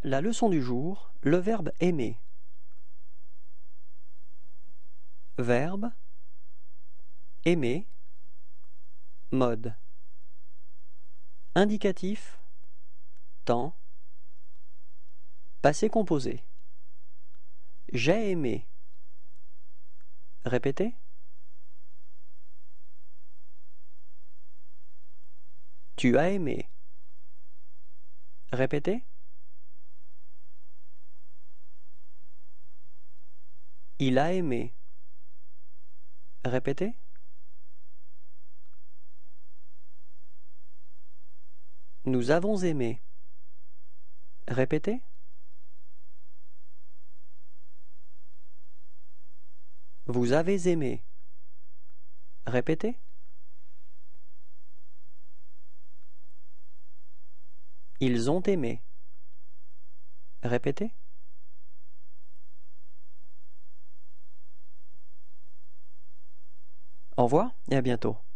La leçon du jour, le verbe aimer. Verbe, aimer, mode. Indicatif, temps, passé composé. J'ai aimé. Répétez. Tu as aimé. Répétez. Il a aimé. Répétez. Nous avons aimé. Répétez. Vous avez aimé. Répétez. Ils ont aimé. Répétez. Au revoir et à bientôt.